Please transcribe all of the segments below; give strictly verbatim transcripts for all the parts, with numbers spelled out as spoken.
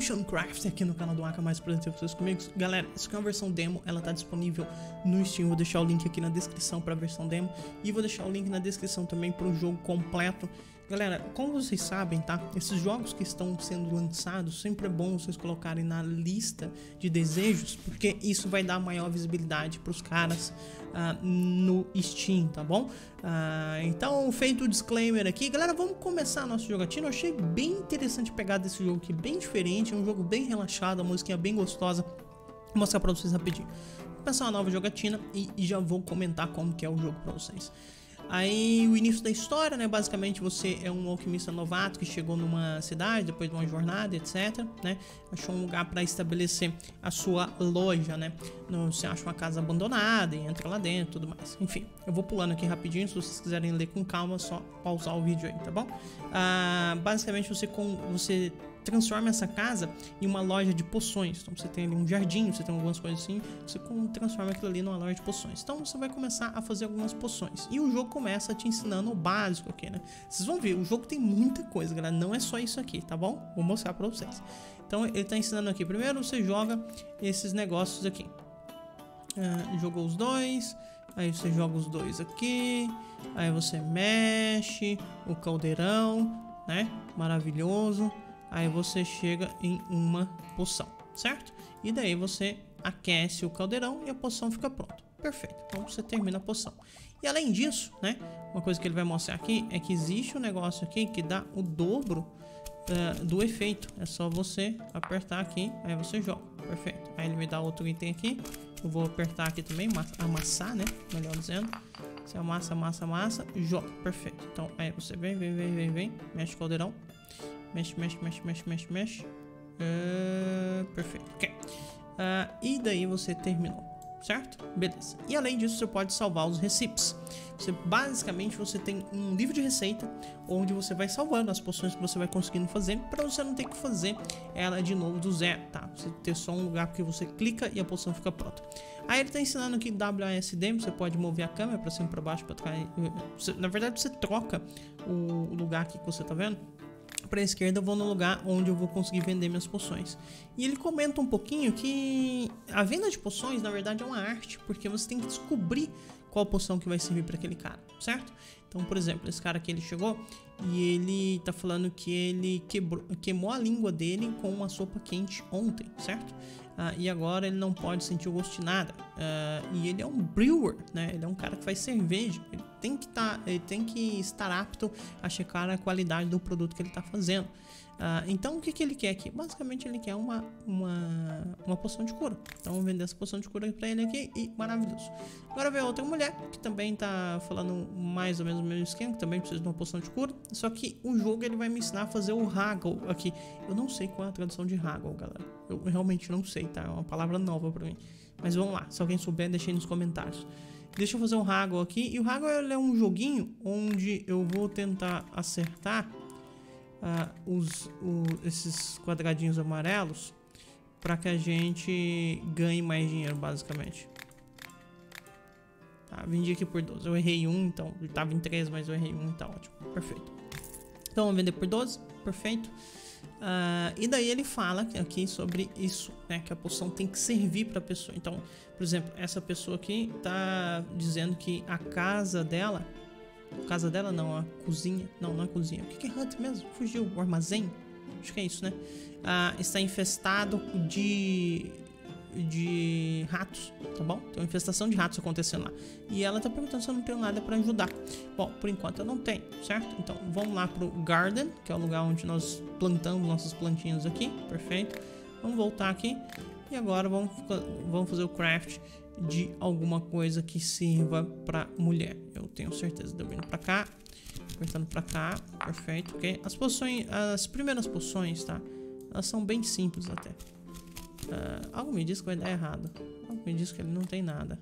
Potion Craft aqui no canal do Aka, mais presente vocês comigo. Galera, isso aqui é uma versão demo, ela tá disponível no Steam. Vou deixar o link aqui na descrição para a versão demo e vou deixar o link na descrição também para o jogo completo. Galera, como vocês sabem, tá? Esses jogos que estão sendo lançados, sempre é bom vocês colocarem na lista de desejos, porque isso vai dar maior visibilidade para os caras uh, no Steam, tá bom? Uh, então, feito o disclaimer aqui, galera, vamos começar a nossa jogatina. Eu achei bem interessante pegar desse jogo aqui, bem diferente, é um jogo bem relaxado, a musiquinha bem gostosa. Vou mostrar para vocês rapidinho. Vou começar uma nova jogatina e, e já vou comentar como que é o jogo para vocês. Aí o início da história, né, basicamente você é um alquimista novato que chegou numa cidade depois de uma jornada, etc, né, achou um lugar para estabelecer a sua loja, né, no, você acha uma casa abandonada e entra lá dentro e tudo mais, enfim, eu vou pulando aqui rapidinho, se vocês quiserem ler com calma, só pausar o vídeo aí, tá bom? Ah, basicamente você, com, você transforma essa casa em uma loja de poções. Então você tem ali um jardim, você tem algumas coisas assim, você transforma aquilo ali numa loja de poções. Então você vai começar a fazer algumas poções e o jogo começa te ensinando o básico aqui, né? Vocês vão ver, o jogo tem muita coisa, galera, não é só isso aqui, tá bom? Vou mostrar pra vocês. Então ele tá ensinando aqui, primeiro você joga esses negócios aqui. Uh, jogou os dois, aí você joga os dois aqui, aí você mexe o caldeirão, né? Maravilhoso. Aí você chega em uma poção, certo? E daí você aquece o caldeirão e a poção fica pronta. Perfeito, então você termina a poção. E além disso, né, uma coisa que ele vai mostrar aqui é que existe um negócio aqui que dá o dobro uh, do efeito. É só você apertar aqui, aí você joga. Perfeito, aí ele me dá outro item aqui. Eu vou apertar aqui também, amassar, né, melhor dizendo. Você amassa, amassa, amassa, joga. Perfeito, então aí você vem, vem, vem, vem, vem, mexe o caldeirão. Mexe, mexe, mexe, mexe, mexe, mexe. Uh, perfeito, ok. Uh, e daí você terminou, certo? Beleza. E além disso, você pode salvar os recipes. Você, basicamente, você tem um livro de receita onde você vai salvando as poções que você vai conseguindo fazer para você não ter que fazer ela de novo do zero, tá? Você ter só um lugar que você clica e a poção fica pronta. Aí ele tá ensinando aqui W A S D, você pode mover a câmera para cima, para baixo, para trás. Você, na verdade, você troca o lugar aqui que você tá vendo. Para a esquerda eu vou no lugar onde eu vou conseguir vender minhas poções. E ele comenta um pouquinho que a venda de poções na verdade é uma arte, porque você tem que descobrir qual poção que vai servir para aquele cara, certo? Então, por exemplo, esse cara aqui ele chegou e ele tá falando que ele quebrou, queimou a língua dele com uma sopa quente ontem, certo? Uh, e agora ele não pode sentir o gosto de nada. Uh, e ele é um brewer, né? Ele é um cara que faz cerveja. Ele tem que tá, ele tem que estar apto a checar a qualidade do produto que ele está fazendo. Uh, então o que, que ele quer aqui? Basicamente ele quer uma, uma, uma poção de cura. Então vamos vender essa poção de cura para ele aqui e maravilhoso. Agora vem outra mulher que também tá falando mais ou menos o mesmo esquema, que também precisa de uma poção de cura. Só que o jogo ele vai me ensinar a fazer o haggle aqui. Eu não sei qual é a tradução de haggle, galera. Eu realmente não sei, tá? É uma palavra nova para mim. Mas vamos lá, se alguém souber, deixa aí nos comentários. Deixa eu fazer um haggle aqui. E o haggle ele é um joguinho onde eu vou tentar acertar uh, os, o, esses quadradinhos amarelos para que a gente ganhe mais dinheiro, basicamente. Tá, vendi aqui por doze. Eu errei um, então ele estava em treze, mas eu errei um, tá ótimo. Perfeito. Então vamos vender por doze. Perfeito. Uh, e daí ele fala aqui sobre isso, né, que a poção tem que servir para a pessoa. Então, por exemplo, essa pessoa aqui tá dizendo que a casa dela, casa dela não, a cozinha, não, não é cozinha, o que, que é hut mesmo? Fugiu, o armazém, acho que é isso, né? Uh, está infestado de de ratos, tá bom? Tem uma infestação de ratos acontecendo lá. E ela tá perguntando se eu não tenho nada para ajudar. Bom, por enquanto eu não tenho, certo? Então vamos lá pro garden, que é o lugar onde nós plantamos nossas plantinhas aqui. Perfeito. Vamos voltar aqui. E agora vamos, vamos fazer o craft de alguma coisa que sirva para mulher. Eu tenho certeza de eu vindo para cá, apertando para cá. Perfeito, ok? As poções, as primeiras poções, tá? Elas são bem simples até. Uh, algo me diz que vai dar errado. Algo me diz que ele não tem nada.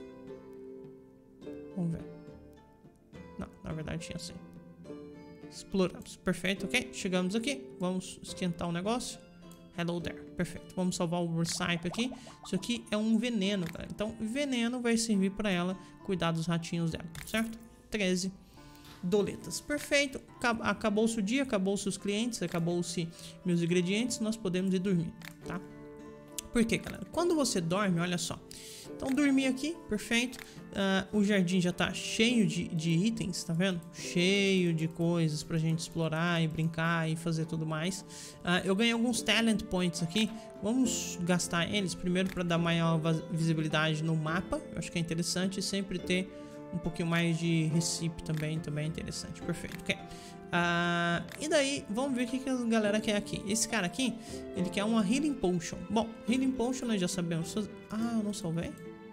Vamos ver. Não, na verdade tinha sim. Exploramos. Perfeito, ok? Chegamos aqui. Vamos esquentar o negócio. Hello there. Perfeito. Vamos salvar o Recipe aqui. Isso aqui é um veneno, galera. Então, veneno vai servir para ela cuidar dos ratinhos dela, certo? treze. doletas. Perfeito. Acabou-se o dia, acabou-se os clientes, acabou-se meus ingredientes, nós podemos ir dormir, tá? Por quê, galera? Quando você dorme, olha só. Então, dormi aqui, perfeito. Uh, o jardim já tá cheio de, de itens, tá vendo? Cheio de coisas pra gente explorar e brincar e fazer tudo mais. Uh, eu ganhei alguns talent points aqui. Vamos gastar eles primeiro para dar maior visibilidade no mapa. Eu acho que é interessante sempre ter um pouquinho mais de recipe também, também é interessante. Perfeito, ok. Uh, e daí, vamos ver o que, que a galera quer aqui. Esse cara aqui, ele quer uma Healing Potion. Bom, Healing Potion nós já sabemos. Ah, eu não salvei?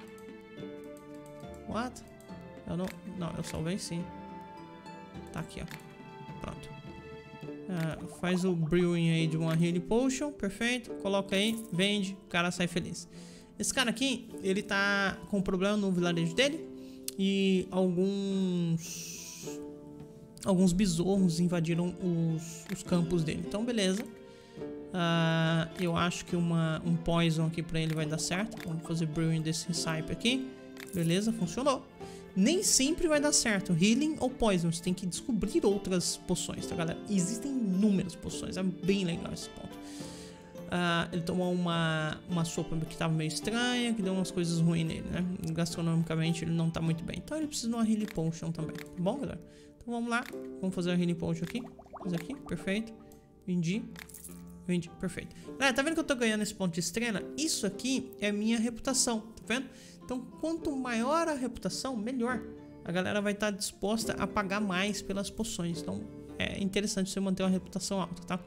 What? Eu não... Não, eu salvei sim. Tá aqui, ó. Pronto. Uh, faz o brewing aí de uma Healing Potion. Perfeito. Coloca aí, vende, o cara sai feliz. Esse cara aqui, ele tá com problema no vilarejo dele. E alguns... Alguns besouros invadiram os, os campos dele. Então, beleza. Uh, eu acho que uma, um poison aqui pra ele vai dar certo. Vamos fazer brewing desse recipe aqui. Beleza, funcionou. Nem sempre vai dar certo, healing ou poison. Você tem que descobrir outras poções, tá, galera? Existem inúmeras poções, é bem legal esse ponto. Uh, ele tomou uma, uma sopa que tava meio estranha, que deu umas coisas ruins nele, né? Gastronomicamente ele não tá muito bem. Então ele precisa de uma healing potion também, tá bom, galera? Então vamos lá, vamos fazer a healing potion aqui. Fazer aqui, perfeito. Vendi. Vendi, perfeito. Galera, tá vendo que eu tô ganhando esse ponto de estrela? Isso aqui é minha reputação, tá vendo? Então, quanto maior a reputação, melhor. A galera vai estar disposta a pagar mais pelas poções. Então, é interessante você manter uma reputação alta, tá?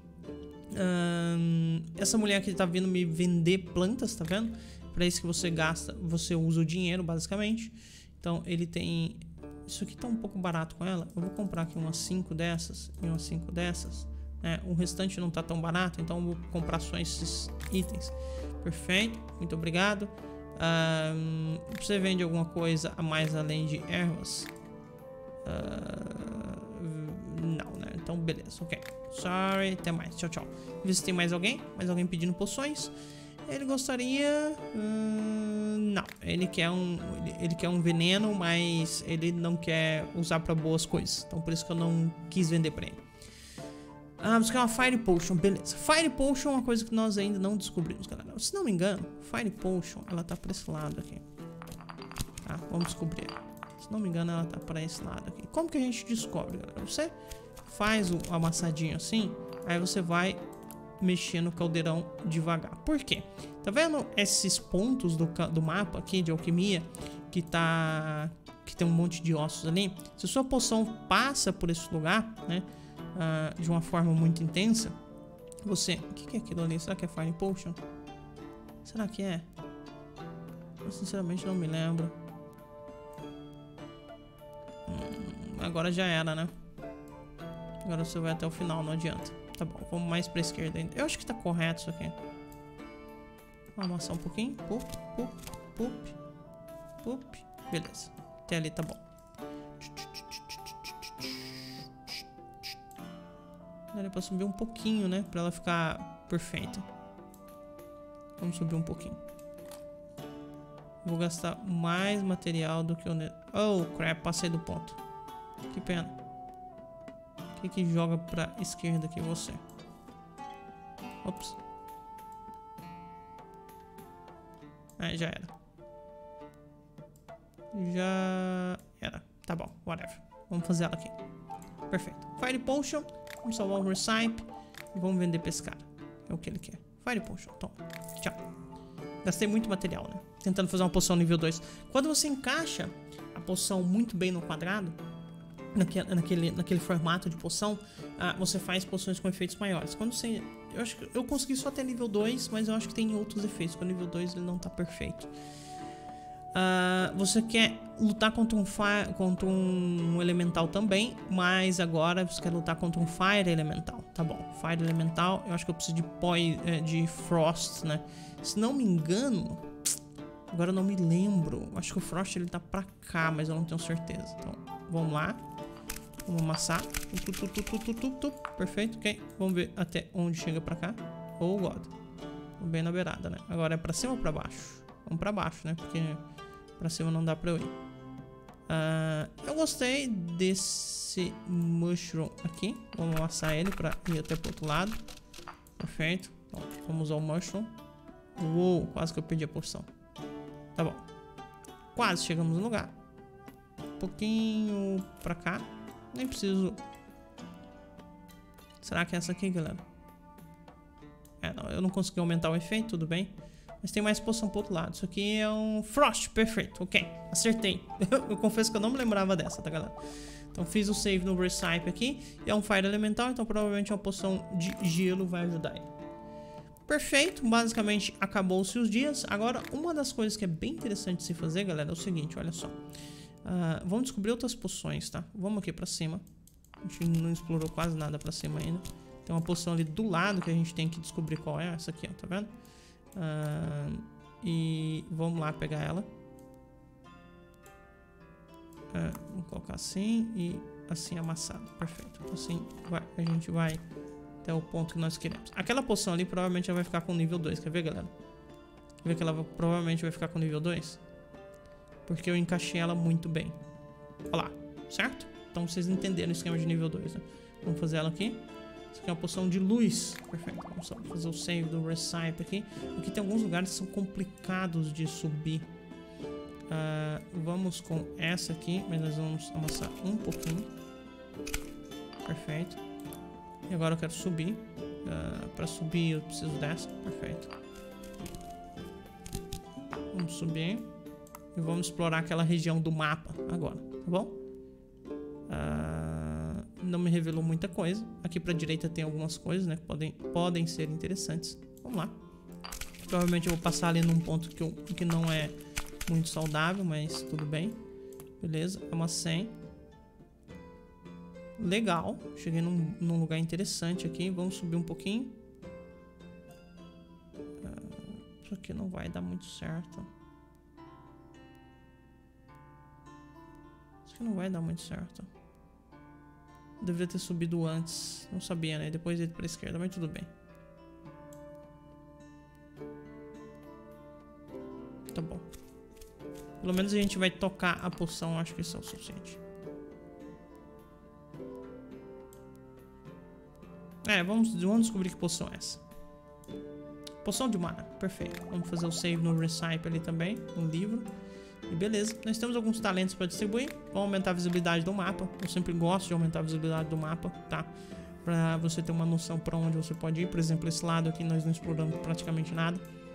Hum, essa mulher aqui tá vindo me vender plantas, tá vendo? Pra isso que você gasta, você usa o dinheiro, basicamente. Então, ele tem... Isso aqui tá um pouco barato com ela. Eu vou comprar aqui umas cinco dessas e umas cinco dessas. É, o restante não tá tão barato, então eu vou comprar só esses itens. Perfeito, muito obrigado. Um, você vende alguma coisa a mais além de ervas? Uh, não, né? Então beleza, ok. Sorry, até mais, tchau, tchau. Ver se tem mais alguém, mais alguém pedindo poções. Ele gostaria... Uh, não, ele quer, um, ele, ele quer um veneno, mas ele não quer usar pra boas coisas. Então por isso que eu não quis vender pra ele. Ah, você quer uma Fire Potion, beleza. Fire Potion é uma coisa que nós ainda não descobrimos, galera. Se não me engano, Fire Potion, ela tá pra esse lado aqui. Tá, vamos descobrir. Se não me engano, ela tá pra esse lado aqui. Como que a gente descobre, galera? Você faz o amassadinho assim, aí você vai mexer no caldeirão devagar. Por quê? Tá vendo esses pontos do, do mapa aqui de alquimia que tá... que tem um monte de ossos ali? Se sua poção passa por esse lugar, né? Uh, de uma forma muito intensa, você... O que, que é aquilo ali? Será que é Fire Potion? Será que é? Eu sinceramente não me lembro. Hum, agora já era, né? Agora você vai até o final, não adianta. Tá bom, vamos mais pra esquerda ainda. Eu acho que tá correto isso aqui. Vamos amassar um pouquinho. Pup, pup, pup, pup. Beleza. Até ali tá bom. Daria pra subir um pouquinho, né? Pra ela ficar perfeita. Vamos subir um pouquinho. Vou gastar mais material do que o... Oh, crap, passei do ponto. Que pena. O que que joga pra esquerda aqui, você? Ops. Ah, já era. Já era. Tá bom, whatever. Vamos fazer ela aqui. Perfeito. Fire Potion. Vamos salvar o recipe e vamos vender pra esse cara. É o que ele quer. Fire Potion, toma. Tchau. Gastei muito material, né? Tentando fazer uma poção nível dois. Quando você encaixa a poção muito bem no quadrado, naquele, naquele, naquele formato de poção, ah, você faz poções com efeitos maiores. Quando você... Eu acho que eu consegui só até nível dois, mas eu acho que tem outros efeitos. Com o nível dois ele não tá perfeito. Uh, você quer lutar contra um, fire, contra um elemental também, mas agora você quer lutar contra um fire elemental. Tá bom, fire elemental, eu acho que eu preciso de, poi, de frost, né? Se não me engano, agora eu não me lembro. Acho que o frost ele tá pra cá, mas eu não tenho certeza. Então, vamos lá. Vamos amassar. Tu, tu, tu, tu, tu, tu, tu. Perfeito, ok. Vamos ver até onde chega pra cá. Oh, God. Bem na beirada, né? Agora é pra cima ou pra baixo? Vamos pra baixo, né? Porque pra cima não dá pra eu ir. Uh, eu gostei desse mushroom aqui. Vamos amassar ele para ir até pro outro lado. Perfeito. Então, vamos usar o mushroom. Uou, quase que eu perdi a porção. Tá bom. Quase chegamos no lugar. Um pouquinho pra cá. Nem preciso. Será que é essa aqui, galera? É, não, eu não consegui aumentar o efeito, tudo bem. Mas tem mais poção pro outro lado. Isso aqui é um Frost, perfeito, ok. Acertei. Eu confesso que eu não me lembrava dessa, tá, galera? Então fiz o save no Recipe aqui. E é um Fire Elemental, então provavelmente uma poção de gelo vai ajudar ele. Perfeito, basicamente acabou-se os dias. Agora, uma das coisas que é bem interessante de se fazer, galera, é o seguinte, olha só. Uh, vamos descobrir outras poções, tá? Vamos aqui pra cima. A gente não explorou quase nada pra cima ainda. Tem uma poção ali do lado que a gente tem que descobrir qual é. Essa aqui, ó, tá vendo? Uh, e vamos lá pegar ela. Uh, vamos colocar assim e assim amassado. Perfeito. Assim vai, a gente vai até o ponto que nós queremos. Aquela poção ali provavelmente já vai ficar com nível dois. Quer ver, galera? Quer ver que ela provavelmente vai ficar com nível dois? Porque eu encaixei ela muito bem. Olha lá, certo? Então vocês entenderam o esquema de nível dois, né? Vamos fazer ela aqui. Isso aqui é uma poção de luz. Perfeito. Vamos só fazer o save do Recipe aqui. Aqui tem alguns lugares que são complicados de subir. Uh, vamos com essa aqui, mas nós vamos amassar um pouquinho. Perfeito. E agora eu quero subir. Uh, para subir eu preciso dessa. Perfeito. Vamos subir. E vamos explorar aquela região do mapa agora, tá bom? Uh, não me revelou muita coisa. Aqui pra direita tem algumas coisas, né? Que podem, podem ser interessantes. Vamos lá. Provavelmente eu vou passar ali num ponto que, eu, que não é muito saudável, mas tudo bem. Beleza, amassei. Legal. Cheguei num, num lugar interessante aqui. Vamos subir um pouquinho. Uh, isso aqui não vai dar muito certo. Isso aqui não vai dar muito certo. Deveria ter subido antes. Não sabia, né? Depois ir pra esquerda, mas tudo bem. Tá bom. Pelo menos a gente vai tocar a poção. Acho que isso é o suficiente. É, vamos, vamos descobrir que poção é essa. Poção de mana. Perfeito. Vamos fazer o save no Recipe ali também. No livro. E beleza, nós temos alguns talentos para distribuir. Vamos aumentar a visibilidade do mapa. Eu sempre gosto de aumentar a visibilidade do mapa, tá? Pra você ter uma noção para onde você pode ir. Por exemplo, esse lado aqui nós não exploramos praticamente nada.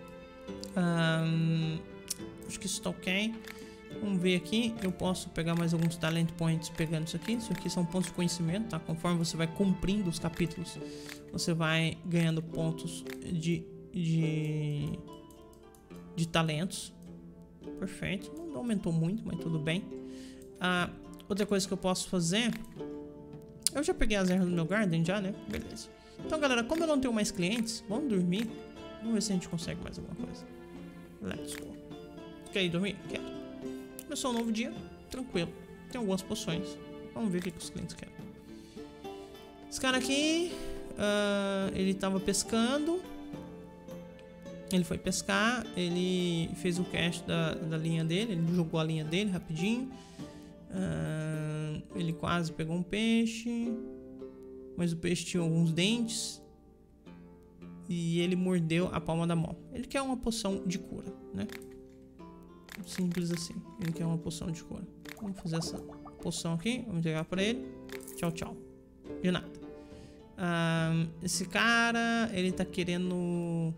Um, acho que isso tá ok. Vamos ver aqui. Eu posso pegar mais alguns talent points pegando isso aqui. Isso aqui são pontos de conhecimento, tá? Conforme você vai cumprindo os capítulos, você vai ganhando pontos de, de, de talentos. Perfeito, não aumentou muito, mas tudo bem. Ah, outra coisa que eu posso fazer, eu já peguei as ervas do meu garden já, né? Beleza. Então, galera, como eu não tenho mais clientes, vamos dormir. Vamos ver se a gente consegue mais alguma coisa. Let's go. Quer ir dormir? Quero. Começou um novo dia, tranquilo. Tem algumas poções. Vamos ver o que, que os clientes querem. Esse cara aqui, uh, ele tava pescando. Ele foi pescar, ele fez o cast da, da linha dele, ele jogou a linha dele rapidinho. Uh, ele quase pegou um peixe, mas o peixe tinha alguns dentes e ele mordeu a palma da mão. Ele quer uma poção de cura, né? Simples assim, ele quer uma poção de cura. Vamos fazer essa poção aqui, vamos entregar pra ele. Tchau, tchau. De nada. Uh, esse cara, ele tá querendo...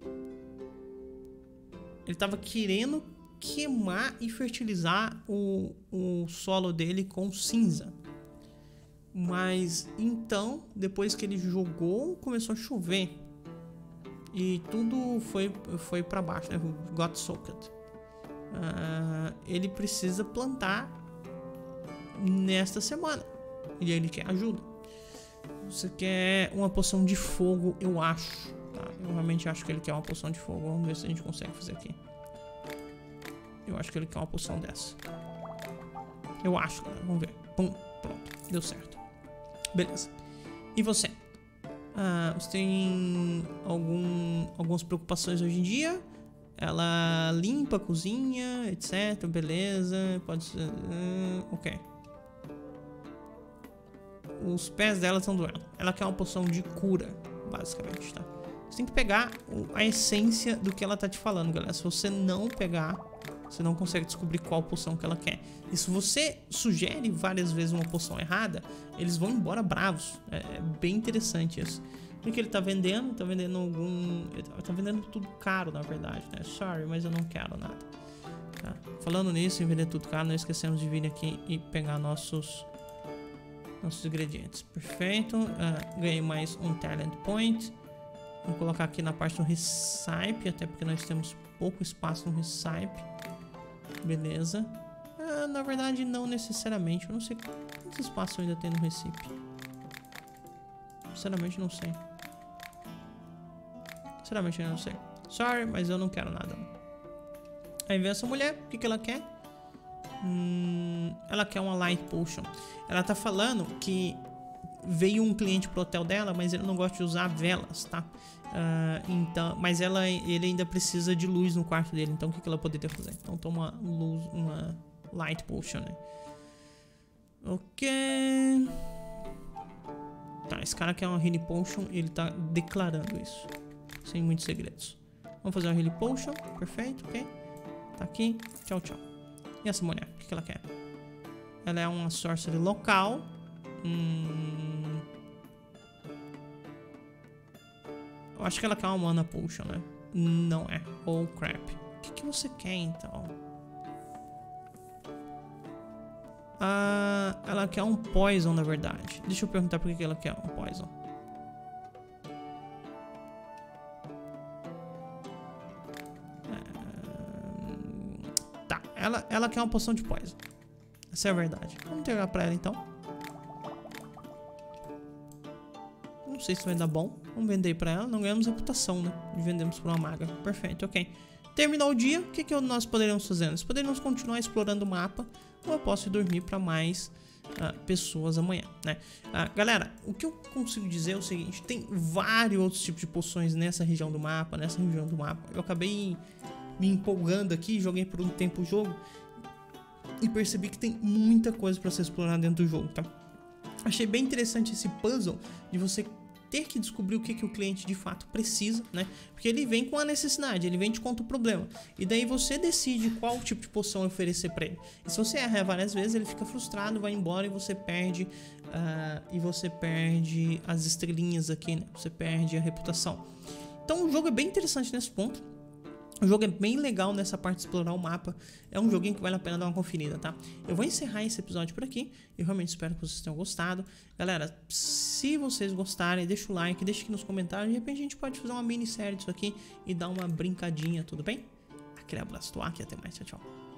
Ele tava querendo queimar e fertilizar o, o solo dele com cinza. Mas então, depois que ele jogou, começou a chover. E tudo foi, foi pra baixo, né? Got soaked. Uh, ele precisa plantar nesta semana. E ele quer ajuda. Você quer uma poção de fogo, eu acho. Tá, eu realmente acho que ele quer uma poção de fogo. Vamos ver se a gente consegue fazer aqui. Eu acho que ele quer uma poção dessa. Eu acho, galera. Vamos ver. Pum, pronto. Deu certo. Beleza. E você? Ah, você tem algum, algumas preocupações hoje em dia? Ela limpa a cozinha, etc. Beleza. Pode ser. Uh, ok. Os pés dela estão doendo. Ela quer uma poção de cura, basicamente, tá? Você tem que pegar a essência do que ela tá te falando, galera. Se você não pegar, você não consegue descobrir qual poção que ela quer. E se você sugere várias vezes uma poção errada, eles vão embora bravos. É bem interessante isso. O que ele tá vendendo? Tá vendendo algum... Ele tá vendendo tudo caro, na verdade, né? Sorry, mas eu não quero nada. Tá? Falando nisso, em vender tudo caro, não esquecemos de vir aqui e pegar nossos... nossos ingredientes. Perfeito. Uh, ganhei mais um talent point. Vou colocar aqui na parte do recipe, até porque nós temos pouco espaço no recipe. Beleza. Uh, na verdade, não necessariamente. Eu não sei quanto espaço ainda tem no recipe. Sinceramente, não sei. Sinceramente, eu não sei. Sorry, mas eu não quero nada. Aí vem essa mulher. O que, que ela quer? Hum, ela quer uma light potion. Ela tá falando que veio um cliente pro hotel dela, mas ele não gosta de usar velas, tá? Uh, então, mas ela, ele ainda precisa de luz no quarto dele. Então o que, que ela poderia fazer? Então toma uma luz, uma light potion, né? Ok. Tá, esse cara quer uma healing potion. Ele tá declarando isso, sem muitos segredos. Vamos fazer uma healing potion. Perfeito, ok. Tá aqui. Tchau, tchau. E essa mulher, o que, que ela quer? Ela é uma sorcery local. Hum... Eu acho que ela quer uma mana potion, né? Não é. Oh, crap. O que, que você quer, então? Ah, ela quer um poison, na verdade. Deixa eu perguntar por que, que ela quer um poison. Tá, ela, ela quer uma poção de poison. Essa é a verdade. Vamos entregar pra ela então. Não sei se vai dar bom. Vamos vender pra ela. Não ganhamos reputação, né? E vendemos pra uma maga. Perfeito, ok. Terminou o dia. O que, que nós poderíamos fazer? Nós poderíamos continuar explorando o mapa. Ou eu posso ir dormir pra mais uh, pessoas amanhã, né? Uh, galera, o que eu consigo dizer é o seguinte. Tem vários outros tipos de poções nessa região do mapa. Nessa região do mapa. Eu acabei me empolgando aqui. Joguei por um tempo o jogo. E percebi que tem muita coisa pra ser explorada dentro do jogo, tá? Achei bem interessante esse puzzle de você ter que descobrir o que, que o cliente de fato precisa, né? Porque ele vem com a necessidade, ele vem te conta o problema. E daí você decide qual tipo de poção oferecer pra ele. E se você erra várias vezes, ele fica frustrado, vai embora e você perde uh, e você perde as estrelinhas aqui, né? Você perde a reputação. Então o jogo é bem interessante nesse ponto. O jogo é bem legal nessa parte de explorar o mapa. É um joguinho que vale a pena dar uma conferida, tá? Eu vou encerrar esse episódio por aqui. Eu realmente espero que vocês tenham gostado. Galera, se vocês gostarem, deixa o like, deixa aqui nos comentários. De repente a gente pode fazer uma minissérie disso aqui e dar uma brincadinha, tudo bem? Aquele abraço do Aki e até mais. Tchau, tchau.